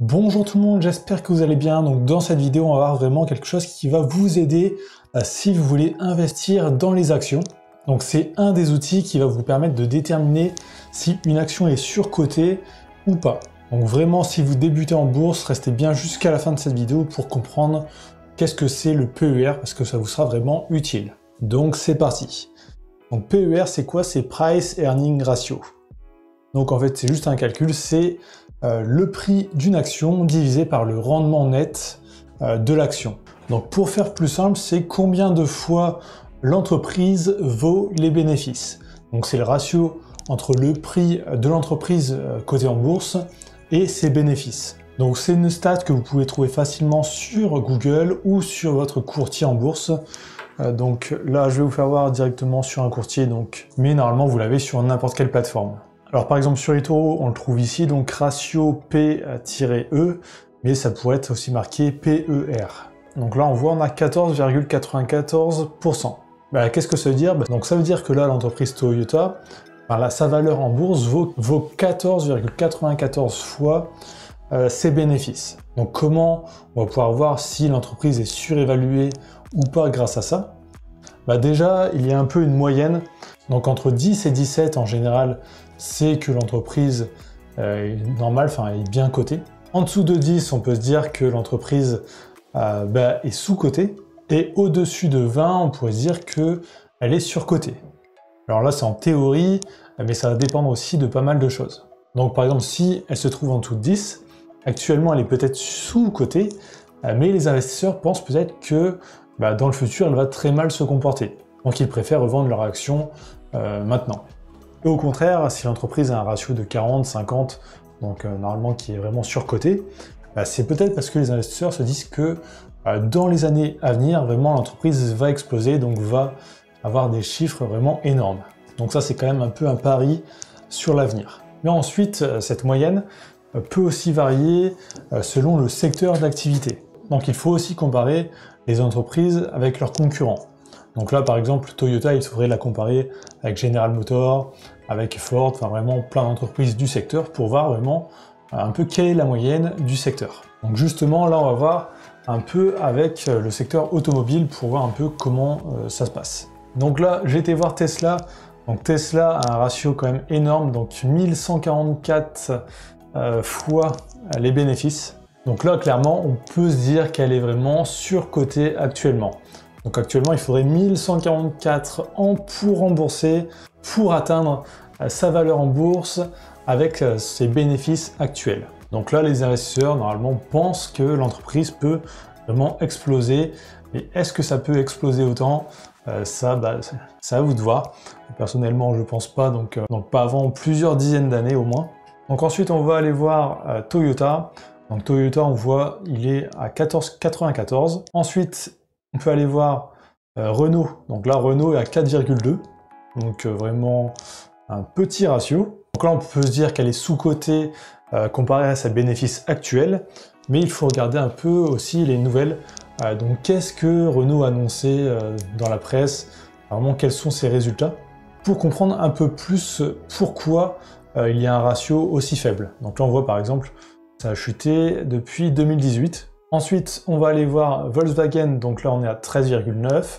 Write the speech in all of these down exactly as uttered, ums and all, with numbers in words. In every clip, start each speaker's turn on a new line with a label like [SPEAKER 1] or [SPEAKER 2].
[SPEAKER 1] Bonjour tout le monde, j'espère que vous allez bien. Donc dans cette vidéo, on va voir vraiment quelque chose qui va vous aider euh, si vous voulez investir dans les actions. Donc c'est un des outils qui va vous permettre de déterminer si une action est surcotée ou pas. Donc vraiment, si vous débutez en bourse, restez bien jusqu'à la fin de cette vidéo pour comprendre qu'est-ce que c'est le P E R, parce que ça vous sera vraiment utile. Donc c'est parti. Donc P E R, c'est quoi? C'est Price Earning Ratio. Donc en fait, c'est juste un calcul, c'est euh, le prix d'une action divisé par le rendement net euh, de l'action. Donc pour faire plus simple, c'est combien de fois l'entreprise vaut les bénéfices. Donc c'est le ratio entre le prix de l'entreprise euh, cotée en bourse et ses bénéfices. Donc c'est une stat que vous pouvez trouver facilement sur Google ou sur votre courtier en bourse. Euh, donc là, je vais vous faire voir directement sur un courtier, donc, mais normalement vous l'avez sur n'importe quelle plateforme. Alors par exemple sur eToro, on le trouve ici, donc ratio P E, mais ça pourrait être aussi marqué P E R. Donc là on voit on a quatorze virgule quatre-vingt-quatorze pour cent. Bah, qu'est-ce que ça veut dire? Bah, donc ça veut dire que là l'entreprise Toyota, bah, là, sa valeur en bourse vaut, vaut quatorze virgule quatre-vingt-quatorze fois euh, ses bénéfices. Donc comment on va pouvoir voir si l'entreprise est surévaluée ou pas grâce à ça? Bah, déjà il y a un peu une moyenne, donc entre dix et dix-sept en général, c'est que l'entreprise euh, est normale, enfin est bien cotée. En dessous de dix, on peut se dire que l'entreprise euh, bah, est sous-cotée. Et au-dessus de vingt, on pourrait se dire qu'elle est surcotée. Alors là, c'est en théorie, mais ça va dépendre aussi de pas mal de choses. Donc par exemple, si elle se trouve en dessous de dix, actuellement elle est peut-être sous-cotée, mais les investisseurs pensent peut-être que bah, dans le futur, elle va très mal se comporter. Donc ils préfèrent revendre leur action euh, maintenant. Et au contraire, si l'entreprise a un ratio de quarante, cinquante, donc euh, normalement qui est vraiment surcoté, bah, c'est peut-être parce que les investisseurs se disent que euh, dans les années à venir, vraiment l'entreprise va exploser, donc va avoir des chiffres vraiment énormes. Donc ça c'est quand même un peu un pari sur l'avenir. Mais ensuite, euh, cette moyenne euh, peut aussi varier euh, selon le secteur d'activité. Donc il faut aussi comparer les entreprises avec leurs concurrents. Donc là, par exemple, Toyota, il faudrait la comparer avec General Motors, avec Ford, enfin vraiment plein d'entreprises du secteur pour voir vraiment un peu quelle est la moyenne du secteur. Donc justement, là, on va voir un peu avec le secteur automobile pour voir un peu comment euh, ça se passe. Donc là, j'ai été voir Tesla. Donc Tesla a un ratio quand même énorme, donc mille cent quarante-quatre euh, fois les bénéfices. Donc là, clairement, on peut se dire qu'elle est vraiment surcotée actuellement. Donc actuellement, il faudrait mille cent quarante-quatre ans pour rembourser, pour atteindre euh, sa valeur en bourse avec euh, ses bénéfices actuels. Donc là, les investisseurs, normalement, pensent que l'entreprise peut vraiment exploser. Et est-ce que ça peut exploser autant? euh, Ça, bah, c'est à vous de voir. Personnellement, je pense pas, donc, euh, donc pas avant plusieurs dizaines d'années au moins. Donc ensuite, on va aller voir euh, Toyota. Donc Toyota, on voit, il est à quatorze virgule quatre-vingt-quatorze. Ensuite, on peut aller voir euh, Renault. Donc là, Renault est à quatre virgule deux. Donc euh, vraiment un petit ratio. Donc là, on peut se dire qu'elle est sous-cotée euh, comparée à ses bénéfices actuels. Mais il faut regarder un peu aussi les nouvelles. Euh, donc qu'est-ce que Renault a annoncé euh, dans la presse? Vraiment, quels sont ses résultats? Pour comprendre un peu plus pourquoi euh, il y a un ratio aussi faible. Donc là, on voit par exemple, ça a chuté depuis deux mille dix-huit. Ensuite, on va aller voir Volkswagen, donc là on est à treize virgule neuf.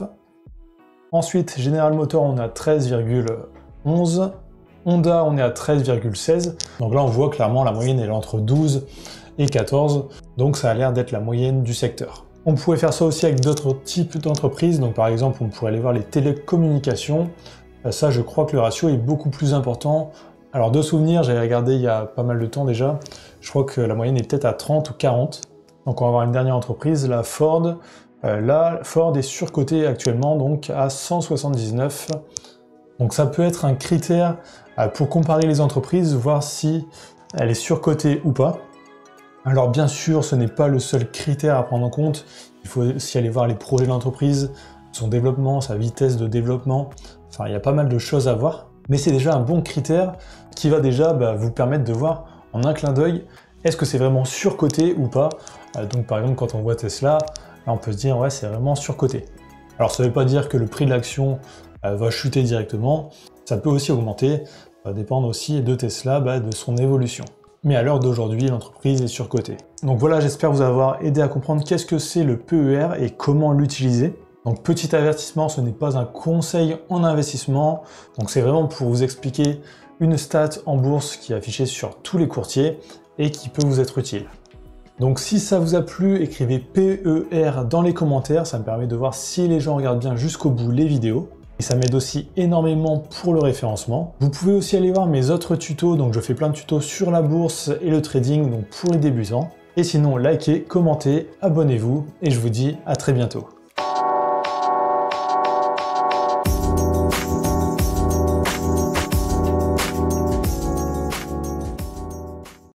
[SPEAKER 1] Ensuite, General Motors, on est à treize virgule onze. Honda, on est à treize virgule seize. Donc là, on voit clairement la moyenne elle est entre douze et quatorze. Donc ça a l'air d'être la moyenne du secteur. On pourrait faire ça aussi avec d'autres types d'entreprises. Donc par exemple, on pourrait aller voir les télécommunications. Ça, je crois que le ratio est beaucoup plus important. Alors de souvenir, j'avais regardé il y a pas mal de temps déjà. Je crois que la moyenne est peut-être à trente ou quarante. Donc on va avoir une dernière entreprise, la Ford. Euh, là, Ford est surcotée actuellement donc à cent soixante-dix-neuf. Donc ça peut être un critère euh, pour comparer les entreprises, voir si elle est surcotée ou pas. Alors bien sûr, ce n'est pas le seul critère à prendre en compte. Il faut aussi aller voir les projets de l'entreprise, son développement, sa vitesse de développement. Enfin, il y a pas mal de choses à voir. Mais c'est déjà un bon critère qui va déjà bah, vous permettre de voir en un clin d'œil est-ce que c'est vraiment surcoté ou pas. Donc par exemple, quand on voit Tesla, là, on peut se dire ouais, c'est vraiment surcoté. Alors ça ne veut pas dire que le prix de l'action euh, va chuter directement, ça peut aussi augmenter, ça va dépendre aussi de Tesla, bah, de son évolution. Mais à l'heure d'aujourd'hui, l'entreprise est surcotée. Donc voilà, j'espère vous avoir aidé à comprendre qu'est-ce que c'est le P E R et comment l'utiliser. Donc petit avertissement, ce n'est pas un conseil en investissement, donc c'est vraiment pour vous expliquer une stat en bourse qui est affichée sur tous les courtiers et qui peut vous être utile. Donc si ça vous a plu, écrivez P E R dans les commentaires, ça me permet de voir si les gens regardent bien jusqu'au bout les vidéos. Et ça m'aide aussi énormément pour le référencement. Vous pouvez aussi aller voir mes autres tutos, donc je fais plein de tutos sur la bourse et le trading, donc pour les débutants. Et sinon, likez, commentez, abonnez-vous, et je vous dis à très bientôt.